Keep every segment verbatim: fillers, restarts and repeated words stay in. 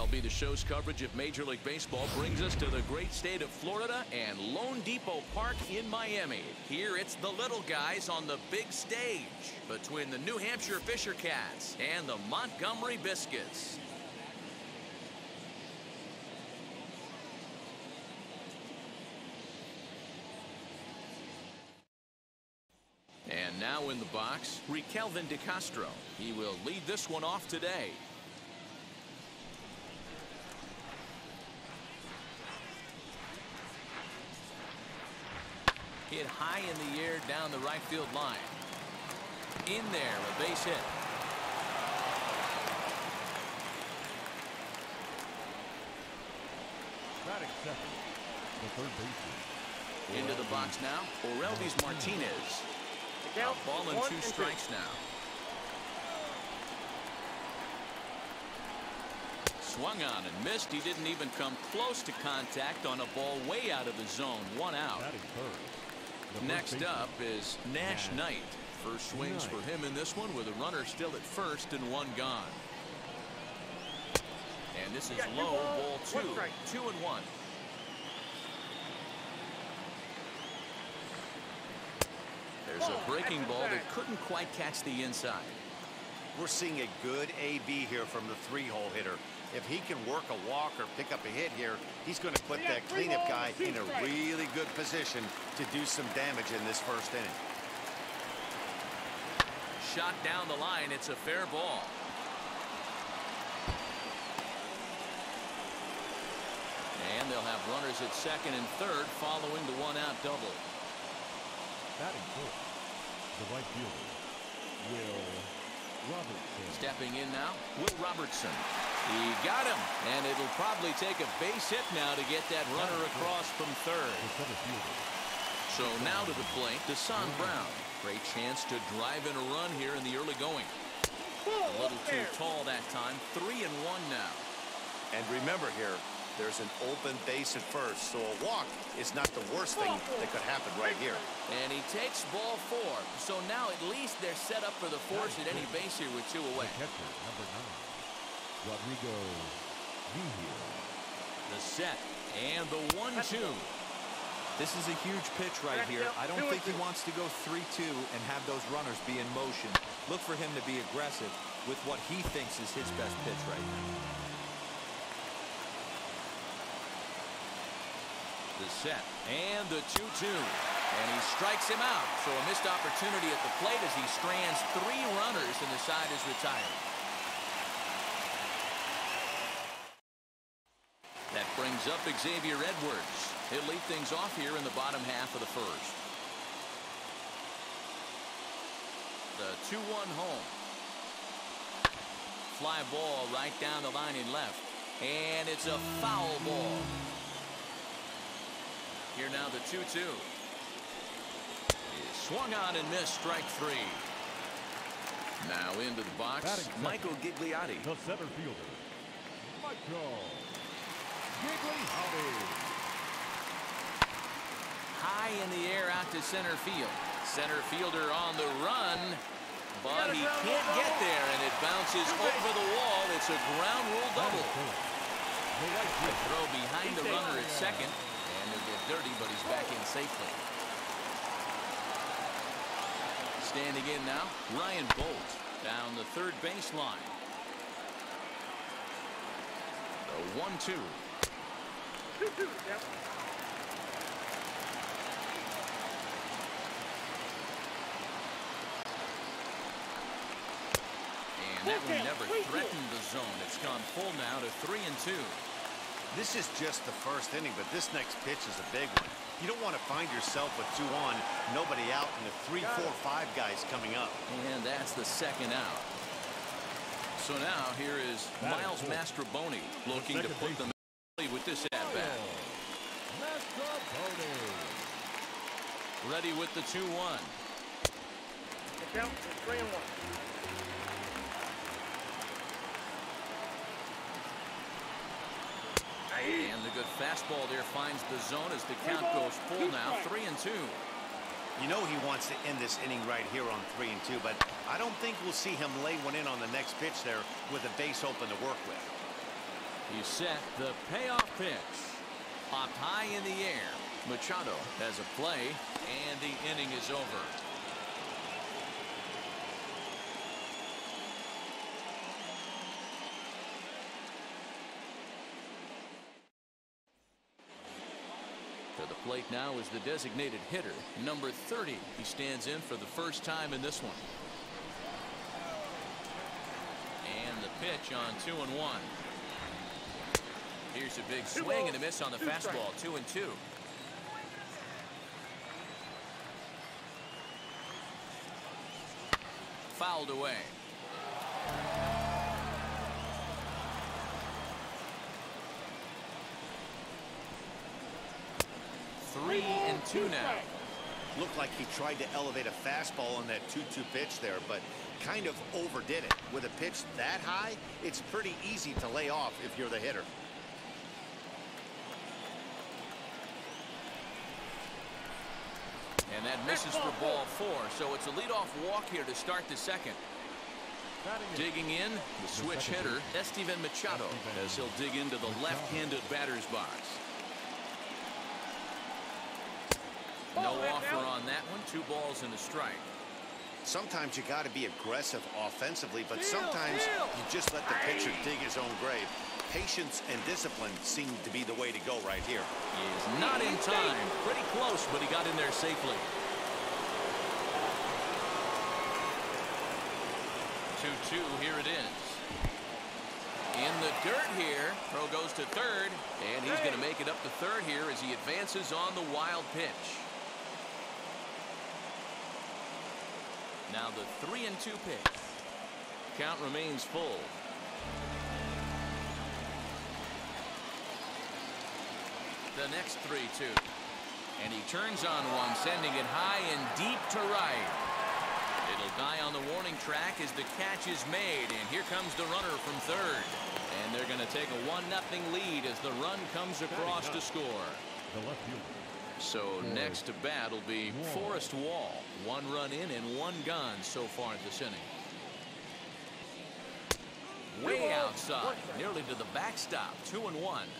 M L B The Show's coverage of Major League Baseball brings us to the great state of Florida and Lone Depot Park in Miami. Here it's the little guys on the big stage between the New Hampshire Fisher Cats and the Montgomery Biscuits. And now in the box, Kelvin DeCastro. He will lead this one off today. Hit high in the air down the right field line. In there, a base hit. Batting second, the third baseman. Into the box now, Orelvis Martinez. A ball and two strikes now. Swung on and missed. He didn't even come close to contact on a ball way out of the zone. One out. Next up is Nash Knight. First swings for him in this one with a runner still at first and one gone. And this is low, ball two. Two and one. There's a breaking ball that couldn't quite catch the inside. We're seeing a good A B here from the three-hole hitter. If he can work a walk or pick up a hit here, he's going to put that cleanup guy in a really good position to do some damage in this first inning. Shot down the line. It's a fair ball. And they'll have runners at second and third following the one-out double. Batting fourth, the right fielder, Will Robertson. Stepping in now, Will Robertson. He got him, and it'll probably take a base hit now to get that runner across from third. So now to the plate, Deshaun Brown. Great chance to drive in a run here in the early going. A little too tall that time. Three and one now. And remember here, there's an open base at first, so a walk is not the worst thing that could happen right here. And he takes ball four. So now at least they're set up for the force at any base here with two away. The catcher, number nine, Rodrigo Mejia. The set and the one two. This is a huge pitch right here. I don't think he wants to go three two and have those runners be in motion. Look for him to be aggressive with what he thinks is his best pitch right now. The set and the two two. And he strikes him out. So a missed opportunity at the plate as he strands three runners and the side is retired. That brings up Xavier Edwards. He'll lead things off here in the bottom half of the first. The two one home. Fly ball right down the line in left. And it's a foul ball. Here now the two two. Is swung on and missed, strike three. Now into the box, Michael Gigliotti. The center fielder, Michael Gigliotti. High in the air out to center field. Center fielder on the run, but he can't get there, and it bounces over the wall. It's a ground rule double. A throw behind the runner at second, and he'll get dirty, but he's back in safely. Standing in now, Ryan Bolt down the third baseline. The one two. And that one never threatened the zone. It's gone full now to three and two. This is just the first inning, but this next pitch is a big one. You don't want to find yourself with two on, nobody out, and the three, four, five guys coming up. And that's the second out. So now here is Miles Mastrobuoni looking to put them in with this at bat. Ready with the two one. Count is three and one. And the good fastball there finds the zone as the count goes full now, three and two. You know he wants to end this inning right here on three and two, but I don't think we'll see him lay one in on the next pitch there with a base open to work with. He's set the payoff pitch. Popped high in the air. Machado has a play, and the inning is over. To the plate now is the designated hitter, number thirty. He stands in for the first time in this one. And the pitch on two and one. Here's a big swing and a miss on the fastball. Two and two. Fouled away. Three and two now. Looked like he tried to elevate a fastball on that two two pitch there, but kind of overdid it. With a pitch that high, it's pretty easy to lay off if you're the hitter. And that misses for ball four, so it's a leadoff walk here to start the second. Digging in, the switch hitter, Estevan Machado, as he'll dig into the left-handed batter's box. No offer on that one. Two balls and a strike. Sometimes you got to be aggressive offensively, but sometimes you just let the pitcher dig his own grave. Patience and discipline seem to be the way to go right here. He is not in time. Pretty close, but he got in there safely. two two, here it is. In the dirt here. Throw goes to third, and he's going to make it up to third here as he advances on the wild pitch. Now the three and two pitch. Count remains full. The next three two. And he turns on one, sending it high and deep to right. It'll die on the warning track as the catch is made, and here comes the runner from third. And they're going to take a one nothing lead as the run comes across to score. The left fielder. So next to bat will be Forrest Wall. One run in and one gone so far this inning. Way outside, nearly to the backstop. Two and one.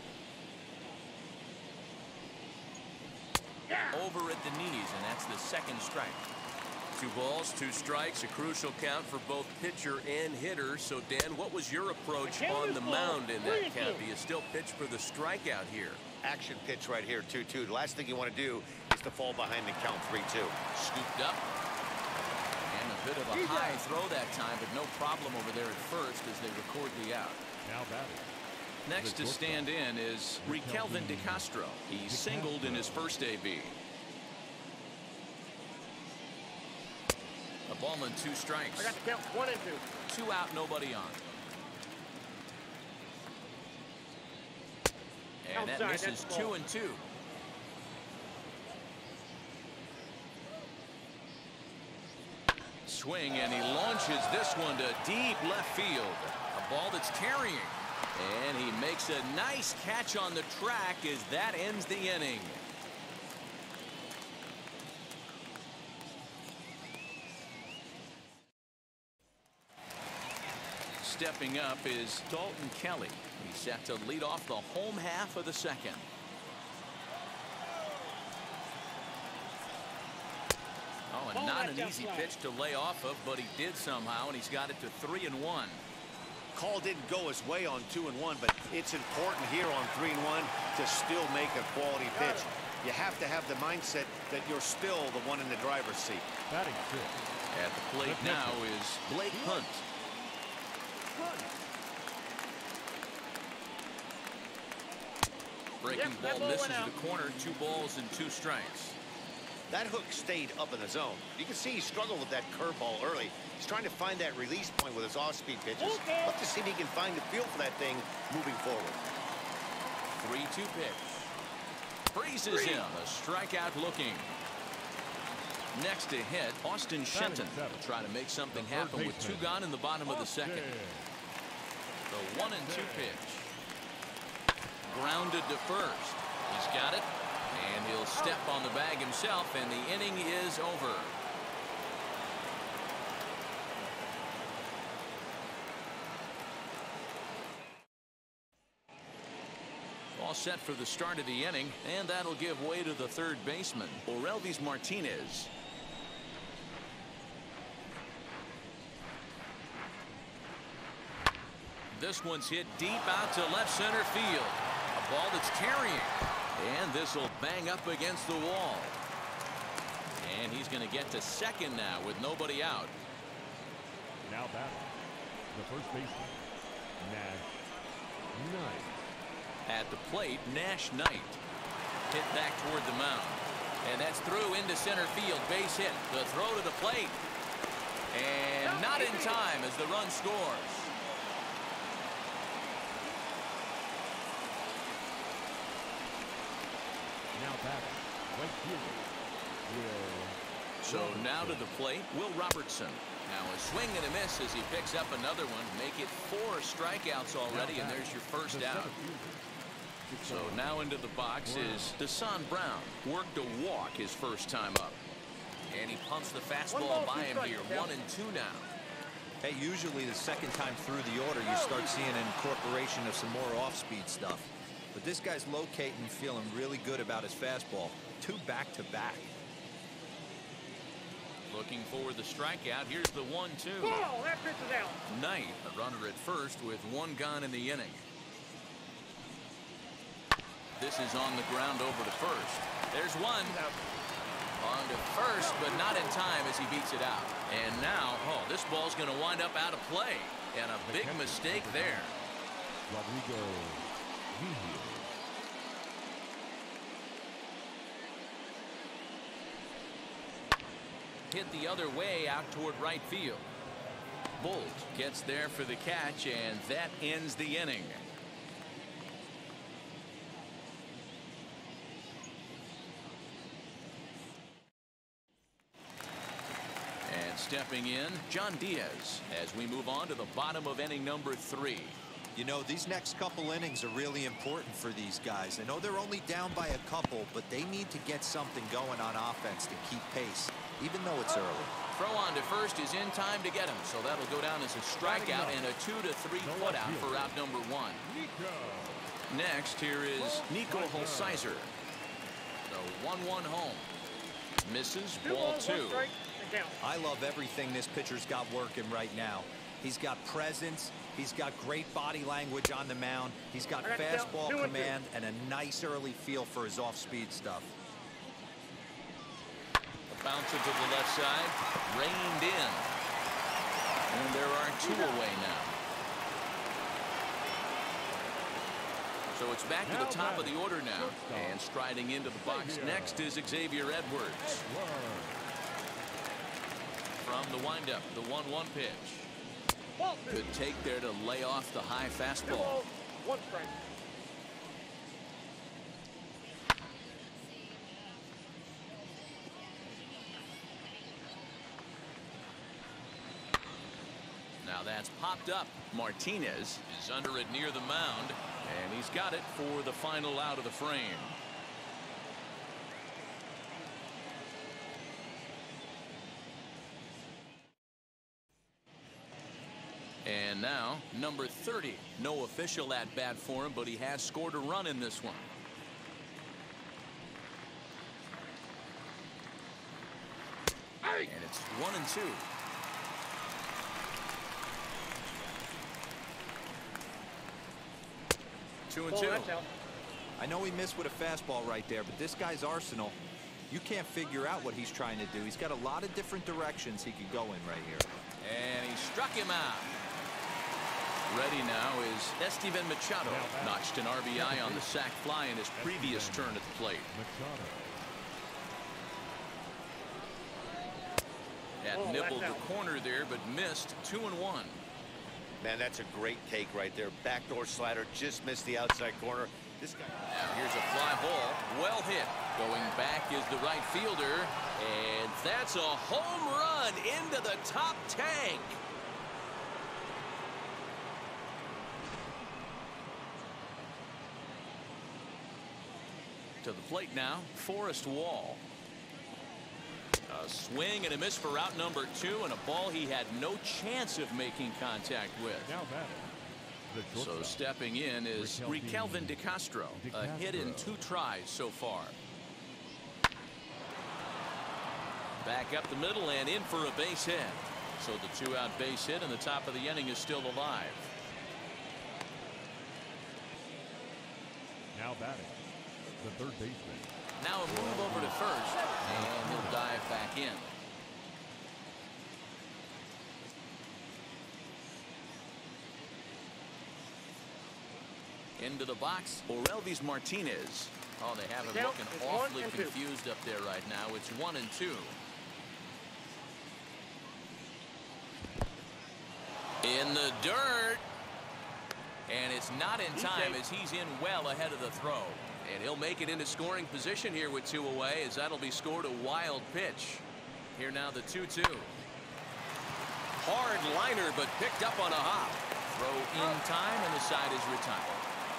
Over at the knees, and that's the second strike. Two balls, two strikes, a crucial count for both pitcher and hitter. So, Dan, what was your approach on the mound in that count? Do you still pitch for the strikeout here? Action pitch right here, two two. The last thing you want to do is to fall behind the count three two. Scooped up. And a bit of a high throw that time, but no problem over there at first as they record the out. Now batting. Next to stand in is Riquelme De Castro. He singled in his first A B. A ball and two strikes. I got the count one and two. Two out, nobody on. And that misses two and two. Swing, and he launches this one to deep left field. A ball that's carrying. And he makes a nice catch on the track as that ends the inning. Stepping up is Dalton Kelly. He's set to lead off the home half of the second. Oh, and not an easy pitch to lay off of, but he did somehow, and he's got it to three and one. Call didn't go his way on two and one, but it's important here on three and one to still make a quality pitch. You have to have the mindset that you're still the one in the driver's seat. Batting six. At the plate now is Blake Hunt. Breaking ball misses the corner. Two balls and two strikes. That hook stayed up in the zone. You can see he struggled with that curveball early. He's trying to find that release point with his off-speed pitches. Love to see if he can find the feel for that thing moving forward. three two pitch. Freezes him. A strikeout looking. Next to hit, Austin Shenton will try to make something happen with two gone in the bottom of the second. The one and two pitch. Grounded to first. He's got it. And he'll step on the bag himself, and the inning is over. All set for the start of the inning, and that'll give way to the third baseman, Orelvis Martinez. This one's hit deep out to left center field. A ball that's carrying. And this will bang up against the wall. And he's going to get to second now with nobody out. Now batting, the first baseman, Nash Knight. At the plate, Nash Knight. Hit back toward the mound. And that's through into center field. Base hit. The throw to the plate. And not in time as the run scores. Now batting, right fielder, Will. So now to the plate, Will Robertson. Now a swing and a miss as he picks up another one. Make it four strikeouts already, and there's your first out. So now into the box is Deshaun Brown. Worked a walk his first time up. And he pumps the fastball by him here. One and two now. Hey, usually the second time through the order, you start seeing an incorporation of some more off-speed stuff. But this guy's locating, feeling really good about his fastball. Two back-to-back. Looking for the strikeout. Here's the one two. Oh, that pitch is out. Knight, a runner at first with one gone in the inning. This is on the ground over to first. There's one. On to first, but not in time as he beats it out. And now, oh, this ball's going to wind up out of play. And a big mistake there. Rodrigo Mejia. Hit the other way out toward right field. Bolt gets there for the catch, and that ends the inning. And stepping in, John Diaz, as we move on to the bottom of inning number three. You know, these next couple innings are really important for these guys. I know they're only down by a couple, but they need to get something going on offense to keep pace, even though it's early. Throw on to first is in time to get him, so that'll go down as a strikeout and a two to three foot out for out number one. Next, here is Nico Holsizer. The one one home. Misses, ball two. I love everything this pitcher's got working right now. He's got presence. He's got great body language on the mound. He's got fastball command and a nice early feel for his off-speed stuff. A bouncer to the left side, reined in. And there are two away now. So it's back to the top of the order now. And striding into the box next is Xavier Edwards. From the windup, the one one pitch. Good take there to lay off the high fastball. One strike. Now that's popped up. Martinez is under it near the mound, and he's got it for the final out of the frame. And now, number thirty. No official at bat for him, but he has scored a run in this one. And it's one and two. Two and two. I know he missed with a fastball right there, but this guy's arsenal, you can't figure out what he's trying to do. He's got a lot of different directions he could go in right here. And he struck him out. Ready now is Esteban Machado. Notched an R B I on the sac fly in his previous turn at the plate. Had nibbled the corner there, but missed. Two and one. Man, that's a great take right there. Backdoor slider just missed the outside corner. This guy. Now here's a fly ball. Well hit. Going back is the right fielder. And that's a home run into the top tank. To the plate now, Forrest Wall. A swing and a miss for out number two, and a ball he had no chance of making contact with. Now batting, So stepping in is Riquelme De Castro. A hit in two tries so far. Back up the middle and in for a base hit. So the two-out base hit and the top of the inning is still alive. Now batting, the third baseman. Now a move over to first, and he'll dive back in. Into the box, Orelvis Martinez. Oh, they have him looking awfully confused up there right now. It's one and two. In the dirt. And it's not in time as he's in well ahead of the throw. And he'll make it into scoring position here with two away, as that'll be scored a wild pitch. Here now the two two. Hard liner, but picked up on a hop. Throw in time, and the side is retired.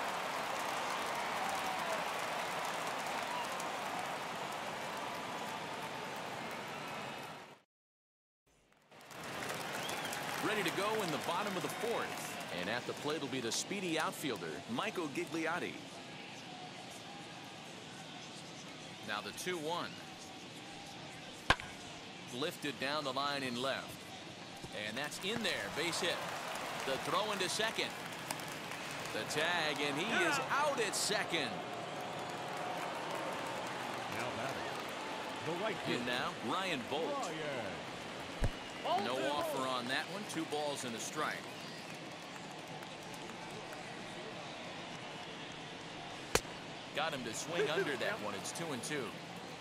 Ready to go in the bottom of the fourth. And at the plate will be the speedy outfielder, Michael Gigliotti. Now the two one. Lifted down the line in left. And that's in there, base hit. The throw into second. The tag, and he is out at second. Now batting, the right In now, Ryan Bolt. No offer on that one. Two balls and a strike. Got him to swing under that one. It's two and two.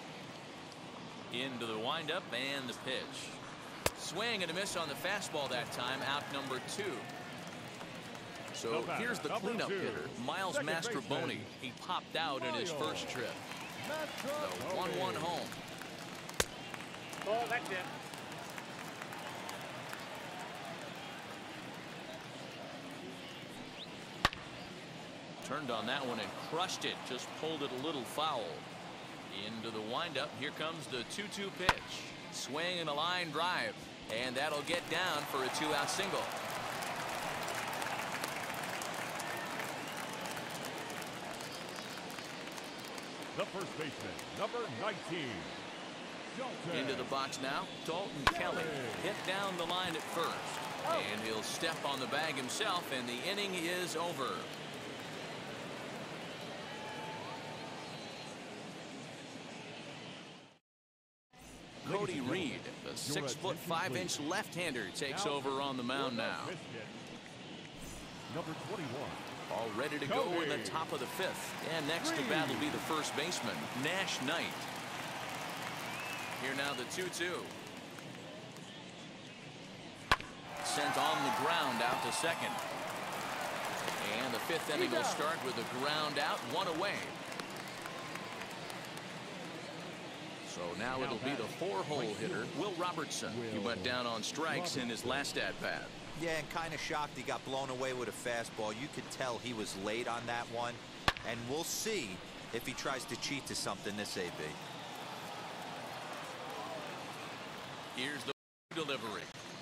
Into the windup and the pitch. Swing and a miss on the fastball that time. Out number two. So here's the cleanup hitter, Miles Mastrobuoni. He popped out in his first trip. The one one home. Oh, that's it. Turned on that one and crushed it. Just pulled it a little foul. Into the windup. Here comes the two two pitch. Swing and a line drive. And that'll get down for a two-out single. The first baseman, number nineteen. Dalton. Into the box now. Dalton Kelly. Hit down the line at first. And he'll step on the bag himself, and the inning is over. Cody Reed, the six foot five inch left-hander, takes over on the mound now. Number twenty-one. All ready to go in the top of the fifth. And next to bat will be the first baseman, Nash Knight. Here now the two two. Sent on the ground out to second. And the fifth inning will start with a ground out, one away. So now it'll be the four-hole hitter, Will Robertson. He went down on strikes in his last at-bat. Yeah, and kind of shocked he got blown away with a fastball. You could tell he was late on that one. And we'll see if he tries to cheat to something this A B. Here's the delivery.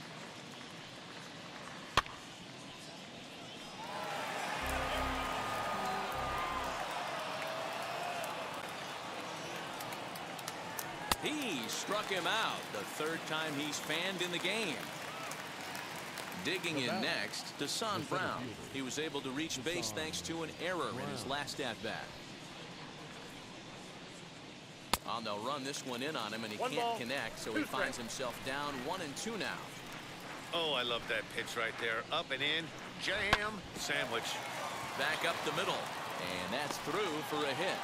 He struck him out the third time he's fanned in the game. Digging in next, Deshaun Brown. He was able to reach base thanks to an error in his last at-bat. Oh, they'll run this one in on him, and he can't connect, so he finds himself down one and two now. Oh, I love that pitch right there. Up and in, jam, sandwich. Back up the middle, and that's through for a hit.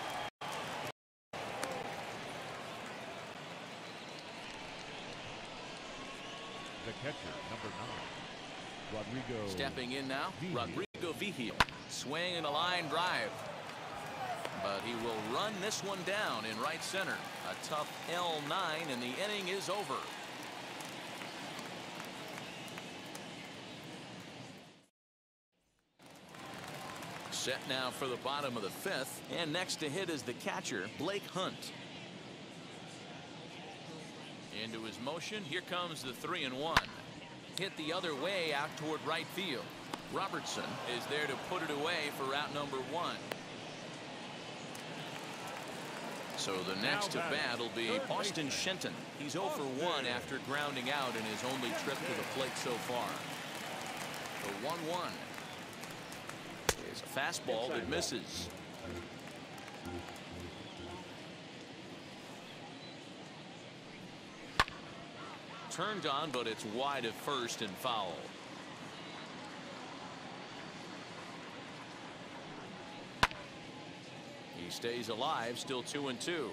The catcher, number nine. Rodrigo. Stepping in now, Rodrigo Vigil. Swing and a line drive. But he will run this one down in right center. A tough L nine, and the inning is over. Set now for the bottom of the fifth, and next to hit is the catcher, Blake Hunt. Into his motion, here comes the three and one. Hit the other way out toward right field. Robertson is there to put it away for out number one. So the next to bat will be Austin Shenton. He's oh for one after grounding out in his only trip to the plate so far. The one one is a fastball that misses. Turned on, but it's wide of first and foul. He stays alive, still two and two.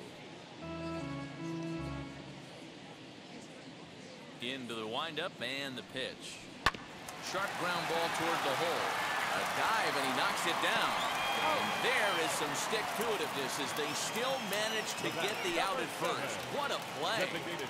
Into the windup and the pitch. Sharp ground ball toward the hole. A dive and he knocks it down. And there is some stick-to-itiveness as they still manage to get the out at first. What a play.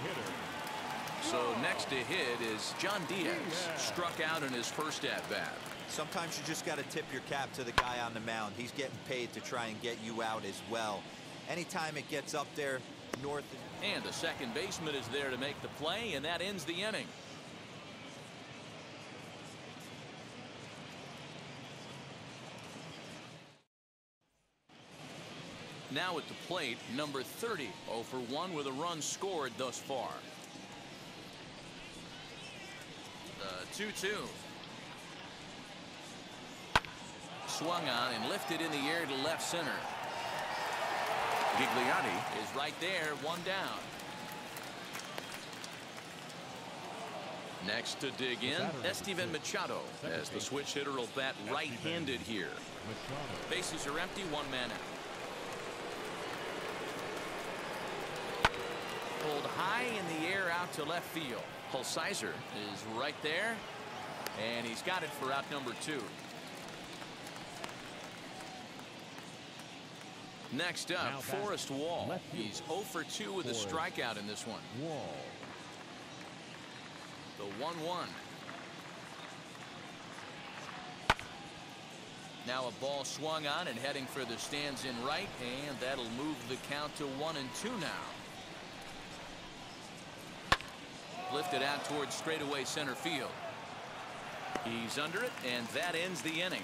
So next to hit is John Diaz. Struck out in his first at-bat. Sometimes you just got to tip your cap to the guy on the mound. He's getting paid to try and get you out as well. Anytime it gets up there north. And the second baseman is there to make the play, and that ends the inning. Now at the plate, number thirty, oh for one with a run scored thus far. The two two. Swung on and lifted in the air to left center. Gigliotti is right there, one down. Next to dig in, Estevan Machado, as the switch hitter will bat right-handed here. Bases are empty, one man out. Pulled high in the air out to left field. Holsizer is right there, and he's got it for out number two. Next up, now Forrest Wall. He's oh for two with Forrest. A strikeout in this one. Wall. The one one. Now a ball swung on and heading for the stands in right, and that'll move the count to one and two now. Lifted out towards straightaway center field. He's under it, and that ends the inning.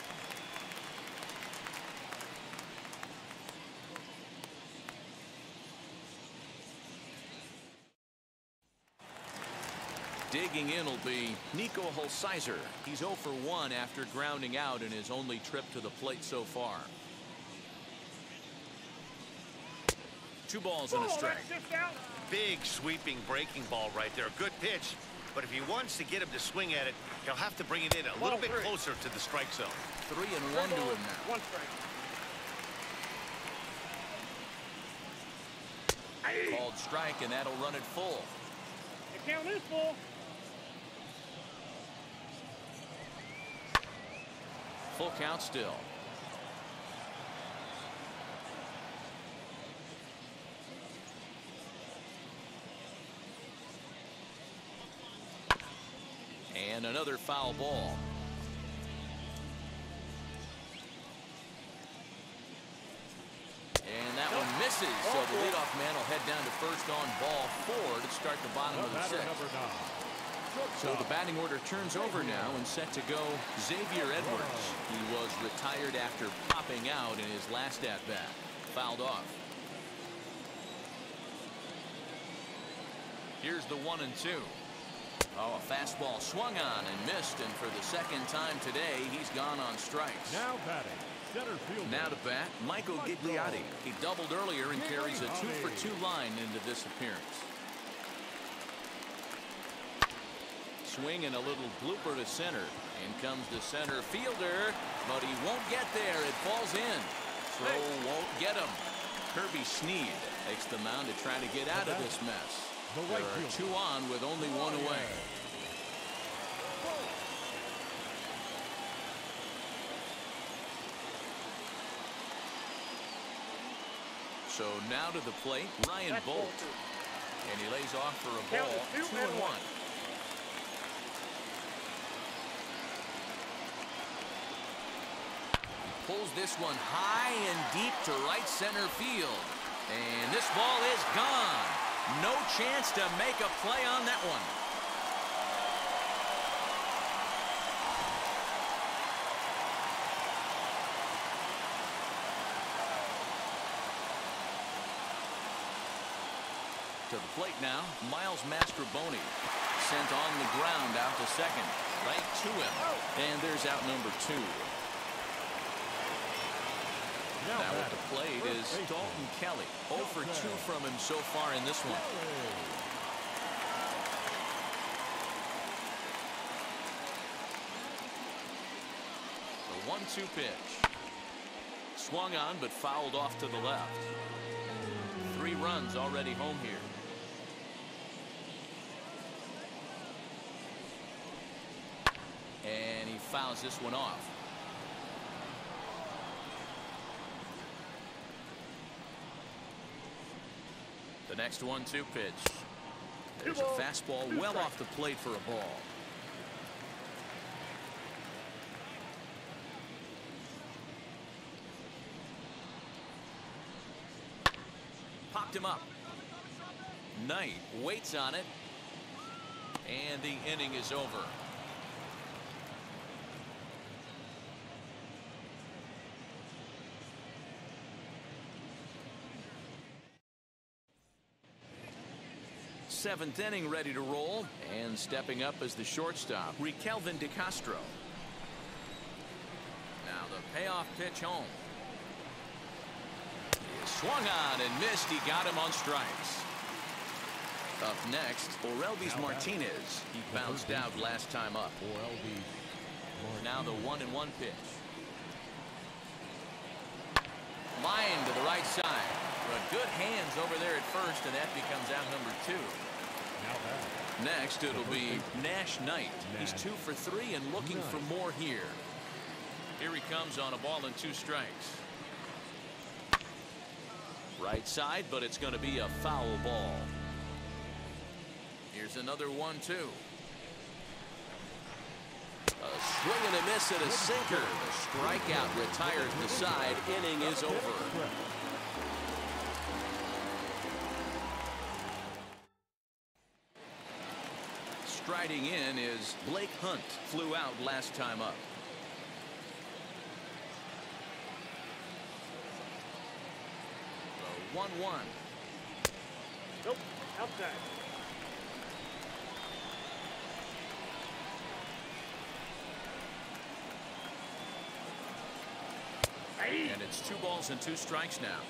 Digging in will be Nico Holsizer. He's oh for one after grounding out in his only trip to the plate so far. Two balls and a strike. Big sweeping breaking ball right there. Good pitch. But if he wants to get him to swing at it, he'll have to bring it in a little bit closer to the strike zone. Three and one to him now. One strike. Called strike, and that'll run it full. The count is full. Full count still. And another foul ball. And that one misses, so the leadoff man will head down to first on ball four to start the bottom of the sixth. So the batting order turns over now and set to go Xavier Edwards. He was retired after popping out in his last at-bat. Fouled off. Here's the one and two. Oh, a fastball swung on and missed, and for the second time today, he's gone on strikes. Now batting, center field. Now to bat, Michael Gigliotti. He doubled earlier and carries a two for two line into this appearance. Swing and a little blooper to center. In comes the center fielder, but he won't get there. It falls in. Throw won't get him. Kirby Snead takes the mound to try to get out of this mess. There are two on with only one away. So now to the plate, Ryan Bolt. And he lays off for a ball, two and one. Pulls this one high and deep to right center field. And this ball is gone. No chance to make a play on that one. To the plate now, Miles Mastrobuoni. Sent on the ground out to second. Right to him. And there's out number two. Now at the plate is Dalton Kelly. oh for two from him so far in this one. The one two pitch. Swung on but fouled off to the left. Three runs already home here. And he fouls this one off. The next one two pitch. There's a fastball well off the plate for a ball. Popped him up. Knight waits on it. And the inning is over. Seventh inning ready to roll, and stepping up as the shortstop, Rikelvin DeCastro. Now the payoff pitch home. He swung on and missed. He got him on strikes. Up next, Orelvis Martinez. He bounced out last time up. Now the one and one pitch. Line to the right side. But good hands over there at first, and that becomes out number two. Next, it'll be Nash Knight. He's two for three and looking for more here. Here he comes on a ball and two strikes. Right side, but it's going to be a foul ball. Here's another one two. A swing and a miss at a sinker. The strikeout retires the side. Inning is over. Striding in is Blake Hunt. Flew out last time up. The one one. Nope. Outside. And it's two balls and two strikes now.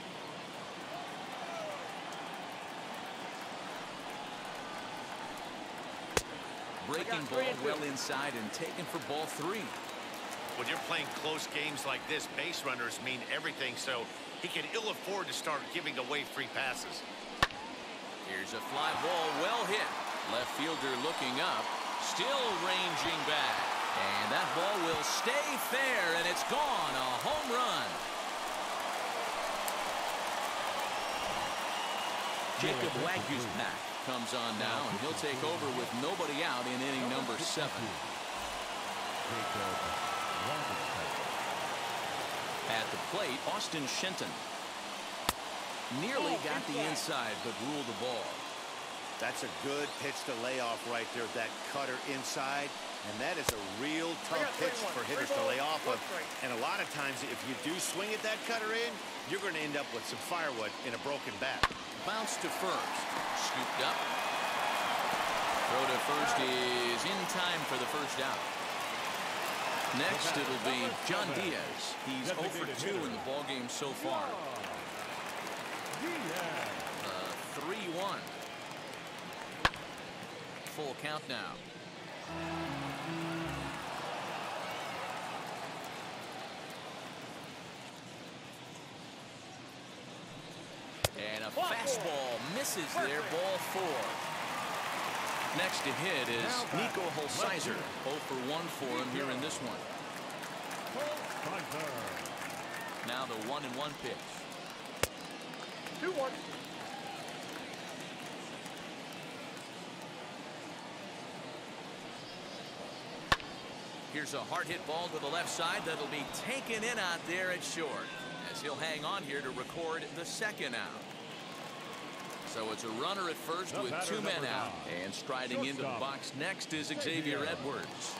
Breaking ball well inside and taken for ball three. When you're playing close games like this, base runners mean everything, so he can ill afford to start giving away free passes. Here's a fly ball well hit. Left fielder looking up, still ranging back. And that ball will stay fair, and it's gone. A home run. Jacob Wagyu's pack comes on now, and he'll take over with nobody out in inning number seven. At the plate, Austin Shenton. Nearly got the inside, but ruled the ball. That's a good pitch to lay off right there, that cutter inside. And that is a real tough pitch for hitters to lay off of. And a lot of times, if you do swing at that cutter in, you're going to end up with some firewood in a broken bat. Bounce to first. Scooped up. Throw to first is in time for the first out. Next, it'll be John Diaz. He's oh for two in the ballgame so far. three one. Full count now. And a fastball misses there, ball four. Next to hit is Nico Holsizer. oh for one for him here in this one. Now the one and one pitch. two one. Here's a hard hit ball to the left side that'll be taken in out there at short, as he'll hang on here to record the second out. So it's a runner at first with two men out, and striding into the box next is Xavier Edwards.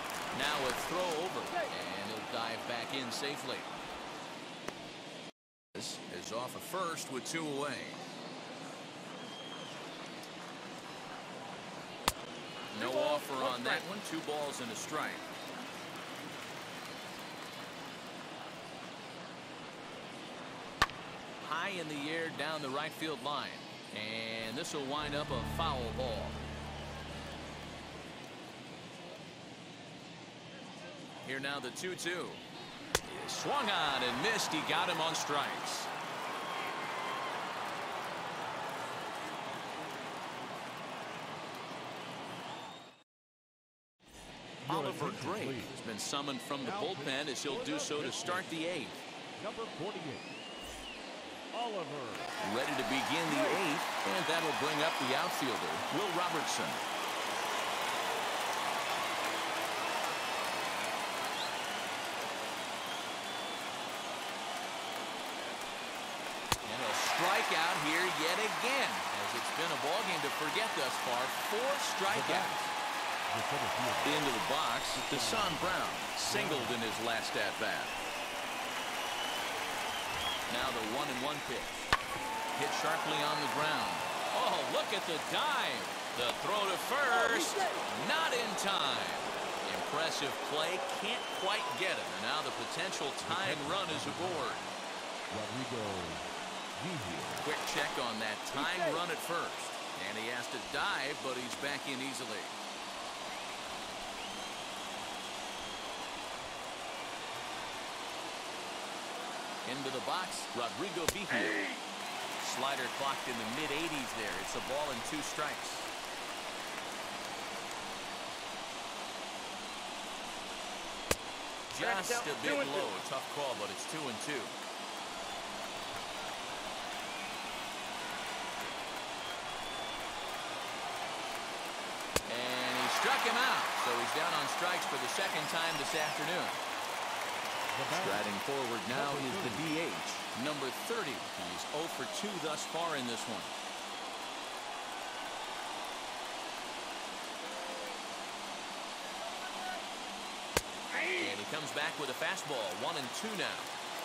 Now a throw over, and he'll dive back in safely. is off a first with two away. No offer on that one. Two balls and a strike. High in the air down the right field line. And this will wind up a foul ball. Here now the two two. Swung on and missed. He got him on strikes. Oliver Drake has been summoned from the bullpen as he'll do so to start the eighth. Number forty-eight. Oliver. Ready to begin the eighth, and that'll bring up the outfielder, Will Robertson. And a strikeout here yet again, as it's been a ballgame to forget thus far. Four strikeouts. Into the box, Deshaun Brown singled in his last at-bat. Now the one and one pitch. Hit sharply on the ground. Oh, look at the dive. The throw to first. Not in time. Impressive play. Can't quite get him. And now the potential tying run is aboard. Rodrigo. Quick check on that tying run at first. And he has to dive, but he's back in easily. Into the box, Rodrigo Biscui. Slider clocked in the mid eighties there. It's a ball and two strikes. Just a bit low. Tough call, but it's two and two. And he struck him out. So he's down on strikes for the second time this afternoon. Striding forward now is the D H, number thirty. He's oh for two thus far in this one. And he comes back with a fastball, one and two now.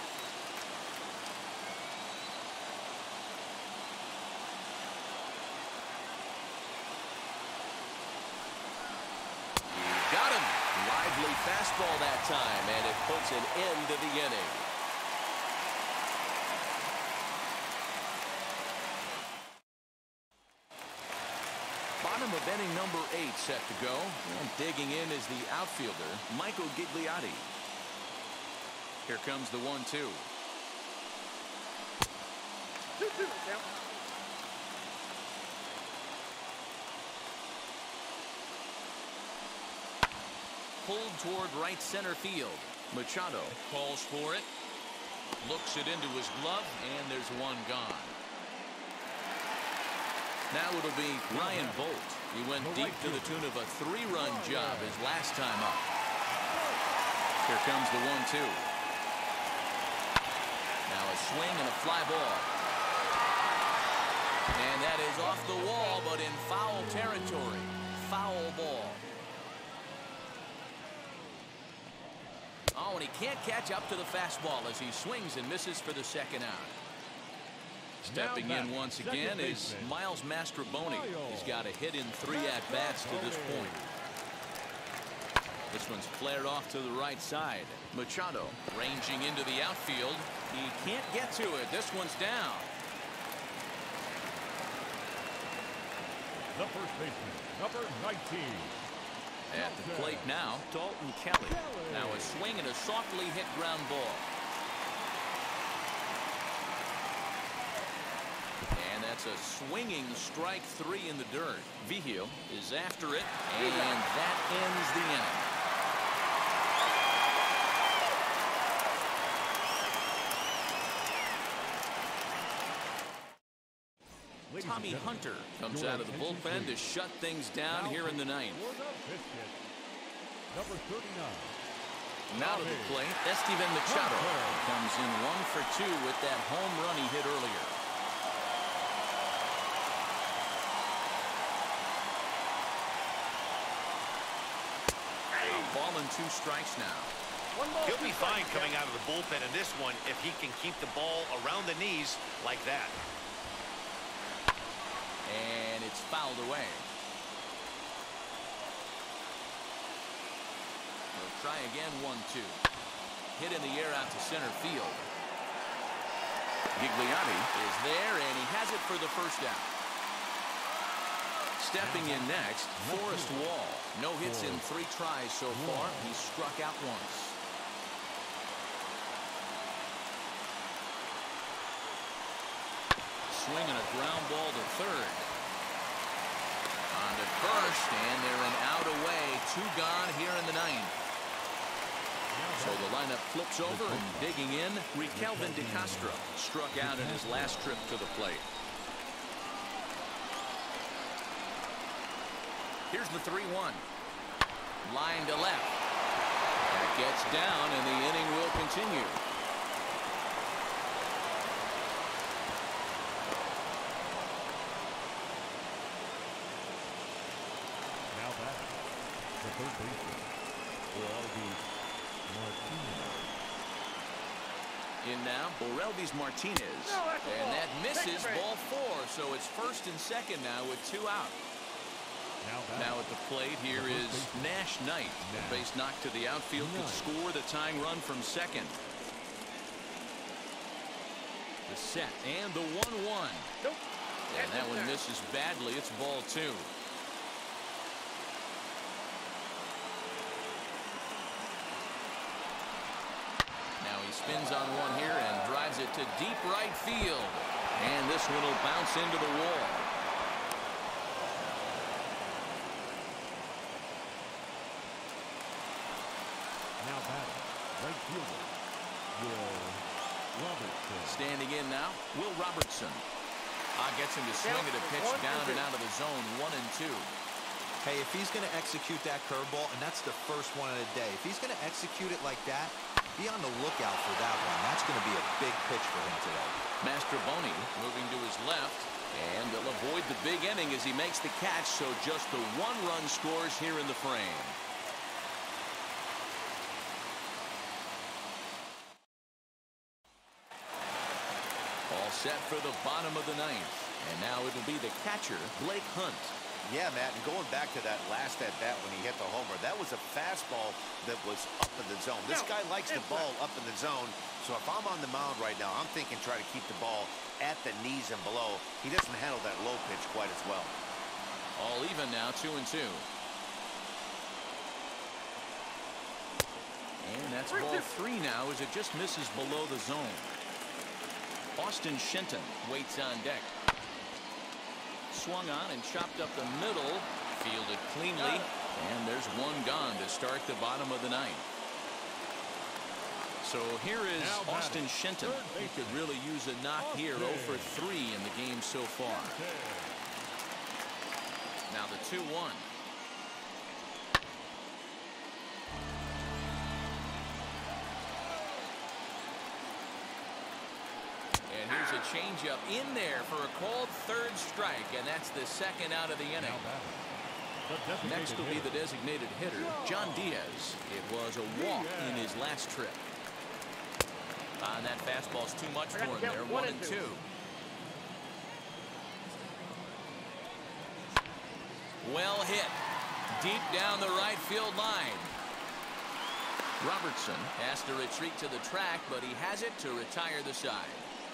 He got him. Lively fastball that time, and it puts an end to the inning. Bottom of inning number eight set to go, and digging in is the outfielder, Michael Gigliotti. Here comes the one two. Pulled toward right center field. Machado calls for it. Looks it into his glove, and there's one gone. Now it'll be Ryan Bolt. He went deep to the tune of a three-run job his last time up. Here comes the one two. Now a swing and a fly ball. And that is off the wall, but in foul territory. Foul ball. Oh, and he can't catch up to the fastball as he swings and misses for the second out. Stepping in once again is Miles Mastrobuoni. He's got a hit in three at-bats to this point. This one's flared off to the right side. Machado ranging into the outfield. He can't get to it. This one's down. The first baseman, number nineteen. At the plate now, Dalton Kelly. Now a swing and a softly hit ground ball. And that's a swinging strike three in the dirt. Vigil is after it, and that ends the inning. Tommy Hunter comes out of the bullpen to shut things down here in the ninth. Number thirty-nine. Now to the plate, Esteban Machado comes in one for two with that home run he hit earlier. A ball and two strikes now. One ball, He'll two be fine strikes, coming yeah. out of the bullpen in this one if he can keep the ball around the knees like that. And it's fouled away. We'll try again, one two. Hit in the air out to center field. Gigliotti is there, and he has it for the first out. Stepping in next, Forrest Wall. No hits in three tries so far. He's struck out once. Swinging a ground ball to third. On to first, and they're an out away. Two gone here in the ninth. So the lineup flips over, and digging in, Riquelme de Castro struck out in his last trip to the plate. Here's the three one. Line to left. That gets down, and the inning will continue. Now back, the third baseman, Orelvis Martinez. In now, Orelvis Martinez. No, that's a And ball. that misses, Take it. ball four. So it's first and second now with two out. Now back. Now at the plate, here is Nash Knight. The base knock to the outfield could score the tying run from second. The set and the one one. Nope. And that one misses badly. It's ball two. Now he spins on one here and drives it to deep right field. And this one will bounce into the wall. Now batting, right fielder, Will Robertson. Standing in now, Will Robertson. Ah, gets him to swing at a pitch down and out of the zone, one and two. Hey, if he's going to execute that curveball, and that's the first one of the day, if he's going to execute it like that, be on the lookout for that one. That's going to be a big pitch for him today. Mastroboni moving to his left, and they'll avoid the big inning as he makes the catch, so just the one run scores here in the frame. All set for the bottom of the ninth, and now it'll be the catcher, Blake Hunt. Yeah, Matt, and going back to that last at bat when he hit the homer, that was a fastball that was up in the zone. This guy likes the ball up in the zone, so if I'm on the mound right now, I'm thinking try to keep the ball at the knees and below. He doesn't handle that low pitch quite as well. All even now, two and two. And that's ball three now as it just misses below the zone. Austin Shenton waits on deck. Swung on and chopped up the middle. Fielded cleanly. And there's one gone to start the bottom of the ninth. So here is Austin Shenton. He could really use a knock here. oh for three in the game so far. Now the two one. And here's a changeup in there for a called third strike, and that's the second out of the inning. Next will be the designated hitter, John Diaz. It was a walk in his last trip. Ah, and that fastball's too much for him there, one and two. Well hit, deep down the right field line. Robertson has to retreat to the track, but he has it to retire the side.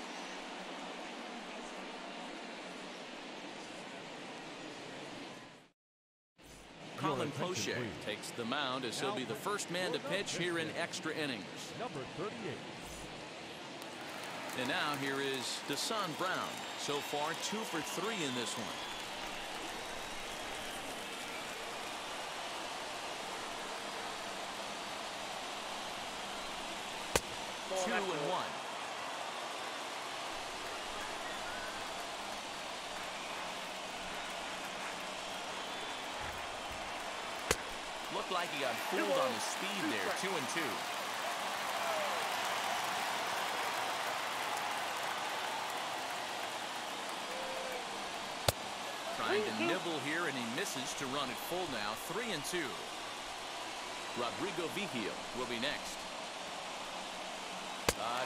Colin Poche takes the mound as he'll be the first man to pitch here in extra innings. Number thirty-eight. And now here is Desan Brown. So far, two for three in this one. Two and one. Looked like he got fooled on his speed there. Two and two. Trying to nibble here, and he misses to run it full now. Three and two. Rodrigo Vigil will be next.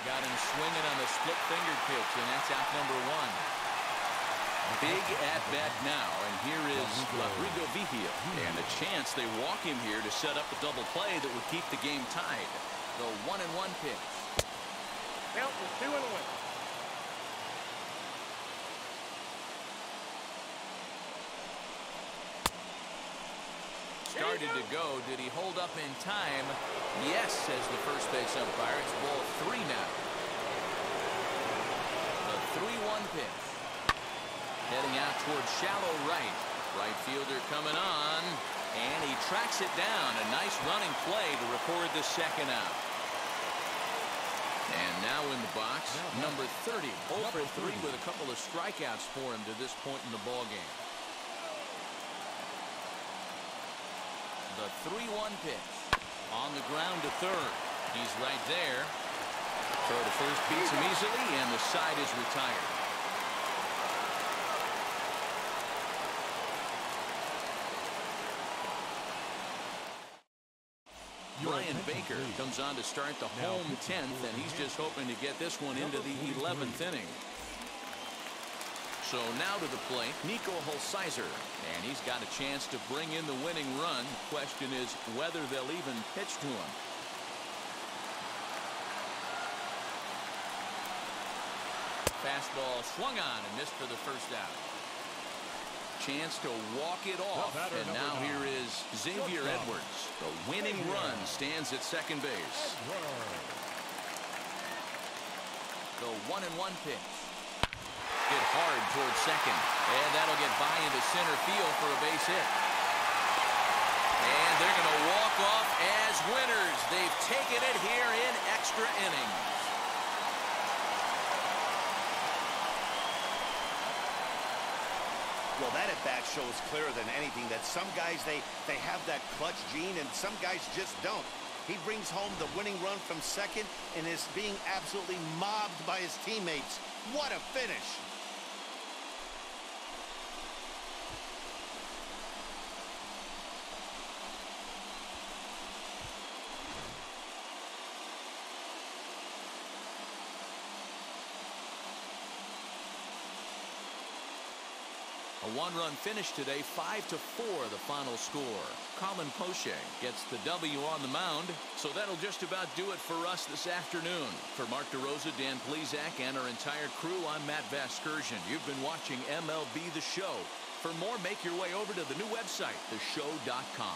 Got him swinging on the split finger pitch, and that's out number one. Big at bat now, and here is Rodrigo Vigil, and a chance they walk him here to set up a double play that would keep the game tied. The one and one pitch. Count is two and one. Started to go. Did he hold up in time? Yes, says the first base umpire. It's ball three now. The three one pitch. Heading out towards shallow right. Right fielder coming on. And he tracks it down. A nice running play to record the second out. And now in the box, number thirty. oh for three with a couple of strikeouts for him to this point in the ballgame. The three one pitch. On the ground to third. He's right there. Throw to first beats him easily, and the side is retired. Brian Baker comes on to start the home tenth, and he's just hoping to get this one into the eleventh inning. So now to the plate, Nico Holsizer, and he's got a chance to bring in the winning run. Question is whether they'll even pitch to him. Fastball swung on and missed for the first out. Chance to walk it off, and now here is Xavier Edwards. The winning run stands at second base. The one and one pitch. Hit hard towards second, and that'll get by into center field for a base hit. And they're going to walk off as winners. They've taken it here in extra innings. Well, that at bat shows clearer than anything that some guys, they, they have that clutch gene, and some guys just don't. He brings home the winning run from second and is being absolutely mobbed by his teammates. What a finish! A one-run finish today, five to four, the final score. Colin Poche gets the W on the mound, so that'll just about do it for us this afternoon. For Mark DeRosa, Dan Plesac, and our entire crew, I'm Matt Vasgersian. You've been watching M L B The Show. For more, make your way over to the new website, the show dot com.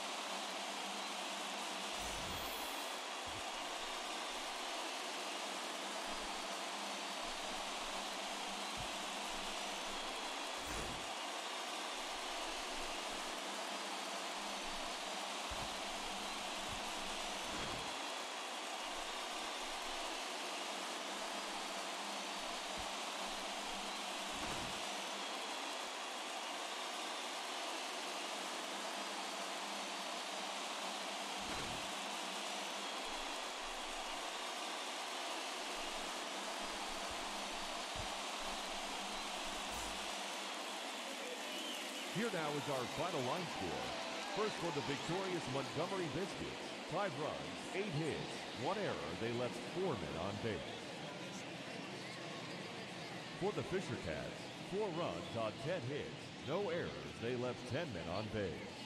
Here now is our final line score. First for the victorious Montgomery Biscuits. Five runs, eight hits, one error. They left four men on base. For the Fisher Cats, four runs on ten hits, no errors. They left ten men on base.